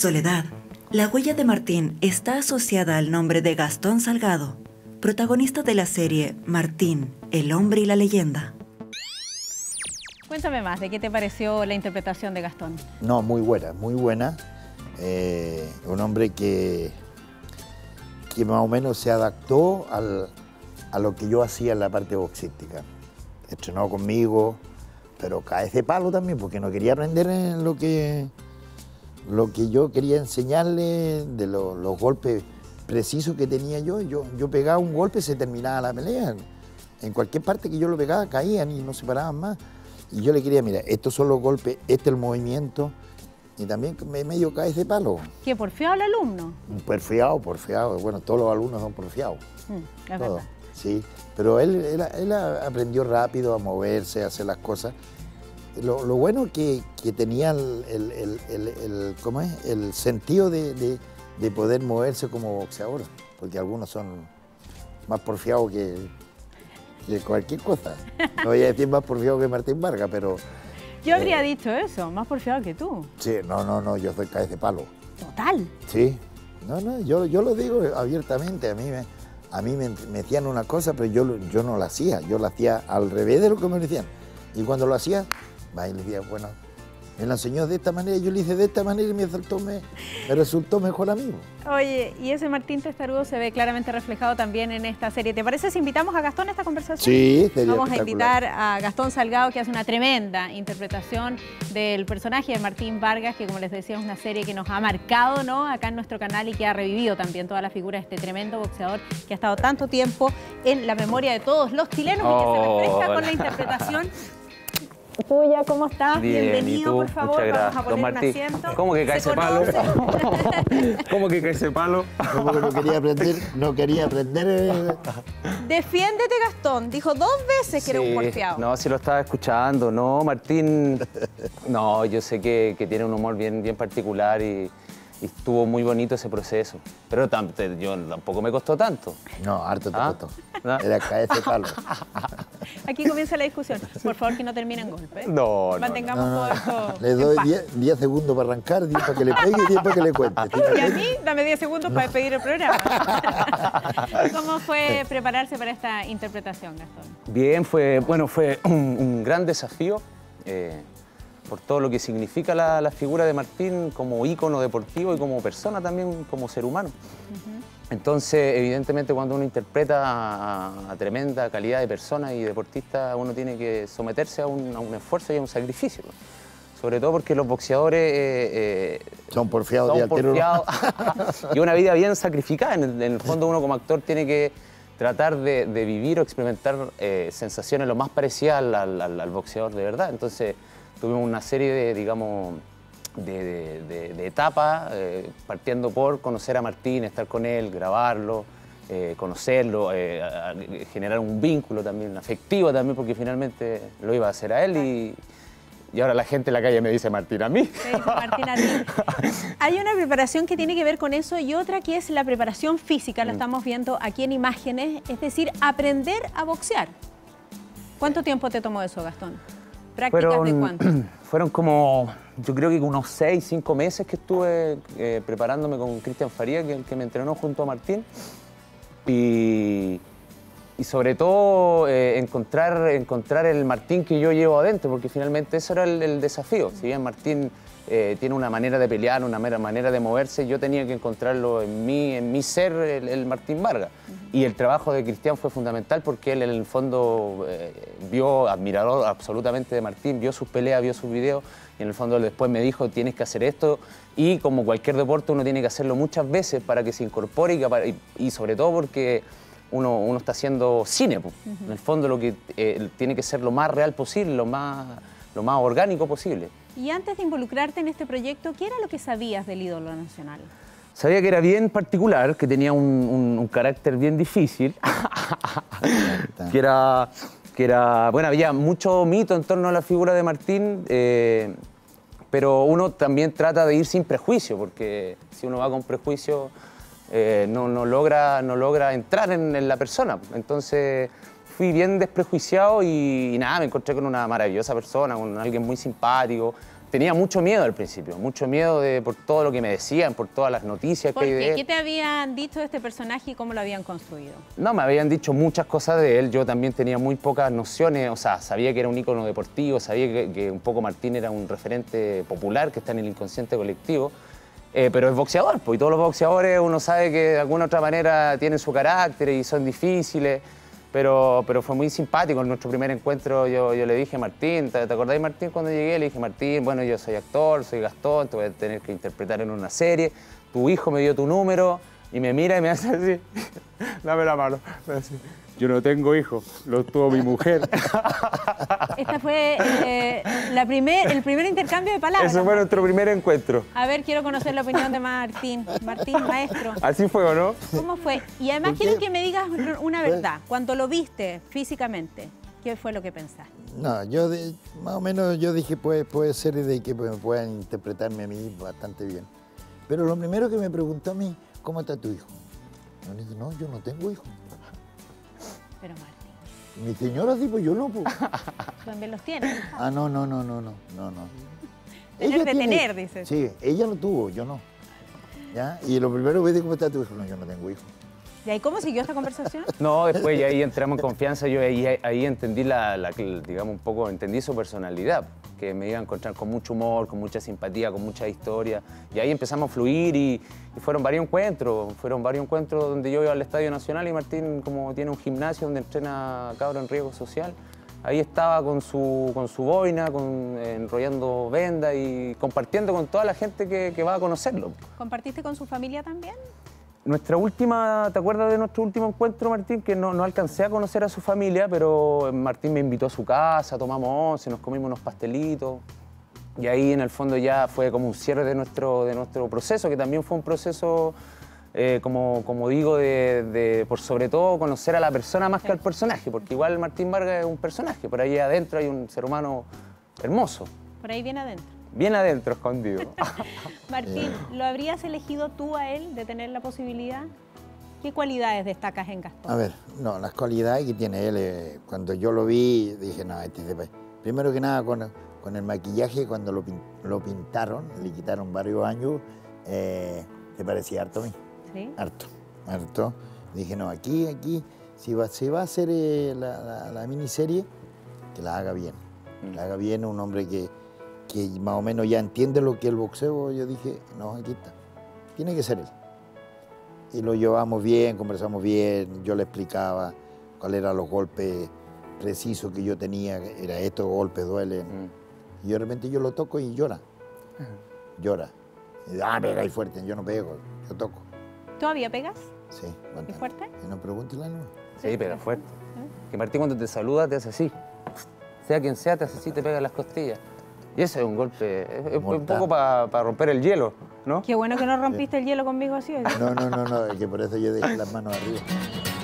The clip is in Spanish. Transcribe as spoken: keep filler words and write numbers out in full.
Soledad, la huella de Martín está asociada al nombre de Gastón Salgado, protagonista de la serie Martín, el hombre y la leyenda. Cuéntame más, ¿de qué te pareció la interpretación de Gastón? No, muy buena, muy buena. Eh, un hombre que, que más o menos se adaptó al, a lo que yo hacía en la parte boxística. Entrenó conmigo, pero cae de palo también, porque no quería aprender en lo que, lo que yo quería enseñarle, de lo, los golpes precisos que tenía yo. yo. Yo pegaba un golpe y se terminaba la pelea. En cualquier parte que yo lo pegaba caían y no se paraban más. Y yo le quería, mira, estos son los golpes, este es el movimiento, y también me medio cae de palo. ¿Qué, porfiado el alumno? Porfiado, porfiado. Bueno, todos los alumnos son porfiados. Mm, es Todo, verdad. sí. Pero él, él, él aprendió rápido a moverse, a hacer las cosas. Lo, lo bueno que, que tenía el, el, el, el, el, ¿cómo es? el sentido de, de, de poder moverse como boxeador, porque algunos son más porfiados que... de cualquier cosa. No voy a decir más porfiado que Martín Vargas, pero... Yo habría eh, dicho eso, más porfiado que tú. Sí, no, no, no, yo soy cabeza de palo. Total. Sí, no, no, yo, yo lo digo abiertamente. A mí, me, a mí me, me decían una cosa, pero yo, yo no la hacía. Yo la hacía al revés de lo que me decían. Y cuando lo hacía, va y le decía, bueno, me la enseñó de esta manera, yo le hice de esta manera y me resultó, me, me resultó mejor a mí. Oye, y ese Martín Testarudo se ve claramente reflejado también en esta serie. ¿Te parece si invitamos a Gastón a esta conversación? Sí, sería Vamos a invitar a Gastón Salgado, que hace una tremenda interpretación del personaje de Martín Vargas, que como les decía es una serie que nos ha marcado, ¿no?, acá en nuestro canal y que ha revivido también toda la figura de este tremendo boxeador que ha estado tanto tiempo en la memoria de todos los chilenos y que se refresca con la interpretación tuya. ¿Cómo estás? Bien, bienvenido, por favor. Muchas gracias. Vamos a poner Don Martín, un asiento. ¿cómo que cae ese palo? ¿Cómo que cae ese palo? Como que no quería aprender, no quería aprender. Eh. Defiéndete, Gastón. Dijo dos veces que era un porfiado. No, si lo estaba escuchando. No, Martín, no, yo sé que, que tiene un humor bien, bien particular y, y estuvo muy bonito ese proceso. Pero tam, te, yo, tampoco me costó tanto. No, harto te ¿Ah? costó. ¿No? Era caer ese palo. Aquí comienza la discusión. Por favor, que no termine en golpe. No, no, Mantengamos no, no. todo esto. Le doy diez segundos para arrancar, diez para que le pegue y diez para que le cuente. Y a mí, dame diez segundos no. para despedir el programa. ¿Cómo fue prepararse para esta interpretación, Gastón? Bien, fue, bueno, fue un, un gran desafío eh, por todo lo que significa la, la figura de Martín como ícono deportivo y como persona también, como ser humano. Uh-huh. Entonces, evidentemente, cuando uno interpreta a, a tremenda calidad de persona y deportista, uno tiene que someterse a un, a un esfuerzo y a un sacrificio, ¿no? Sobre todo porque los boxeadores eh, eh, son porfiados son de porfiados y una vida bien sacrificada. En el, en el fondo, uno como actor tiene que tratar de, de vivir o experimentar eh, sensaciones lo más parecidas al, al, al boxeador de verdad. Entonces, tuvimos una serie de, digamos, de, de, de, de etapas, eh, partiendo por conocer a Martín, estar con él, grabarlo, eh, conocerlo, eh, a, a generar un vínculo también, afectivo también, porque finalmente lo iba a hacer a él y, y ahora la gente en la calle me dice Martín a mí. Me dice Martín a ti. Hay una preparación que tiene que ver con eso y otra que es la preparación física, lo estamos viendo aquí en imágenes, es decir, aprender a boxear. ¿Cuánto tiempo te tomó eso, Gastón? ¿Prácticas fueron, de cuánto? Fueron como, yo creo que unos seis, cinco meses que estuve eh, preparándome con Cristian Faría, que, que me entrenó junto a Martín. Y, y sobre todo eh, encontrar, encontrar el Martín que yo llevo adentro, porque finalmente ese era el, el desafío. Si bien Martín eh, tiene una manera de pelear, una manera de moverse, yo tenía que encontrarlo en mí, en mi ser, el, el Martín Vargas. Uh-huh. Y el trabajo de Cristian fue fundamental porque él en el fondo eh, vio, admirador absolutamente de Martín, vio sus peleas, vio sus videos y en el fondo después me dijo tienes que hacer esto y como cualquier deporte uno tiene que hacerlo muchas veces para que se incorpore y, que, y, y sobre todo porque uno, uno está haciendo cine. Pues. Uh-huh. En el fondo lo que eh, tiene que ser lo más real posible, lo más, lo más orgánico posible. Y antes de involucrarte en este proyecto, ¿qué era lo que sabías del ídolo nacional? Sabía que era bien particular, que tenía un, un, un carácter bien difícil, que era, que era, bueno, había mucho mito en torno a la figura de Martín, eh, pero uno también trata de ir sin prejuicio, porque si uno va con prejuicio eh, no, no, logra, no logra entrar en, en la persona. Entonces fui bien desprejuiciado y, y nada, me encontré con una maravillosa persona, con alguien muy simpático. Tenía mucho miedo al principio, mucho miedo de, por todo lo que me decían, por todas las noticias ¿Por que hay qué? de él. ¿Qué te habían dicho de este personaje y cómo lo habían construido? No, me habían dicho muchas cosas de él, yo también tenía muy pocas nociones, o sea, sabía que era un ícono deportivo, sabía que, que un poco Martín era un referente popular que está en el inconsciente colectivo, eh, pero es boxeador, pues, y todos los boxeadores uno sabe que de alguna u otra manera tienen su carácter y son difíciles. Pero, pero fue muy simpático. En nuestro primer encuentro yo, yo le dije, Martín, ¿te, ¿te acordás, Martín, cuando llegué? Le dije, Martín, bueno, yo soy actor, soy Gastón, te voy a tener que interpretar en una serie. Tu hijo me dio tu número y me mira y me hace así, dame la mano. Me hace, yo no tengo hijo, lo tuvo mi mujer. Este fue eh, la primer, el primer intercambio de palabras. Ese fue nuestro primer encuentro. A ver, quiero conocer la opinión de Martín. Martín, maestro. Así fue, ¿o no? ¿Cómo fue? Y además quiero que me digas una verdad. Cuando lo viste físicamente, ¿qué fue lo que pensaste? No, yo de- más o menos yo dije, puede, puede ser de que me puedan interpretarme a mí bastante bien. Pero lo primero que me preguntó a mí, ¿cómo está tu hijo? Yo le dije, no, yo no tengo hijo. Pero Martín, Mi señora sí, pues yo no, pues. tú también los tienes. Ah, no, no, no, no, no, no, no. Tener Ella de tiene- tener, dices. Sí, ella lo tuvo, yo no. ¿Ya? Y lo primero que dije, ¿cómo está tu hijo? No, yo no tengo hijo. ¿Y ahí cómo siguió esta conversación? No, después ya ahí entramos en confianza, yo ahí, ahí entendí, la, la- digamos, un poco, entendí su personalidad, que me iba a encontrar con mucho humor, con mucha simpatía, con mucha historia, y ahí empezamos a fluir y, y fueron varios encuentros, fueron varios encuentros donde yo iba al Estadio Nacional y Martín, como tiene un gimnasio donde entrena cabros en riesgo social, ahí estaba con su, con su boina, con, eh, enrollando vendas y compartiendo con toda la gente que, que va a conocerlo. ¿Compartiste con su familia también? Nuestra última, ¿te acuerdas de nuestro último encuentro, Martín? Que no, no alcancé a conocer a su familia, pero Martín me invitó a su casa, tomamos once, nos comimos unos pastelitos. Y ahí en el fondo ya fue como un cierre de nuestro, de nuestro proceso, que también fue un proceso, eh, como, como digo, de, de, por sobre todo conocer a la persona más que al personaje, porque igual Martín Vargas es un personaje, por ahí adentro hay un ser humano hermoso, Por ahí viene adentro. bien adentro, escondido. Martín, ¿lo habrías elegido tú a él de tener la posibilidad? ¿Qué cualidades destacas en Gastón? A ver, no, las cualidades que tiene él, eh, cuando yo lo vi, dije, no, este se primero que nada, con, con el maquillaje, cuando lo, pin- lo pintaron, le quitaron varios años, eh, se parecía harto a mí, ¿Sí? harto, harto. Dije, no, aquí, aquí, si va, si va a hacer eh, la, la- la miniserie, que la haga bien, que la haga bien, un hombre que, que más o menos ya entiende lo que es el boxeo. Yo dije, no, aquí está, tiene que ser él. Y lo llevamos bien, conversamos bien, yo le explicaba cuáles eran los golpes precisos que yo tenía, que era estos golpes duelen. Mm. Y de repente yo lo toco y llora, llora. Y dice, ah, pega ahí fuerte, yo no pego, yo toco. ¿Todavía pegas? Sí, ¿Es bastante. fuerte? Y no pregúntele no. Sí, pero fuerte. Que Martín cuando te saluda te hace así. Sea quien sea, te hace así, te pega en las costillas. Y eso es un golpe, es, es un Mortal. poco para romper el hielo, ¿no? Qué bueno que no rompiste el hielo conmigo así. ¿oye? No, no, no, no, es que por eso yo dejé las manos arriba.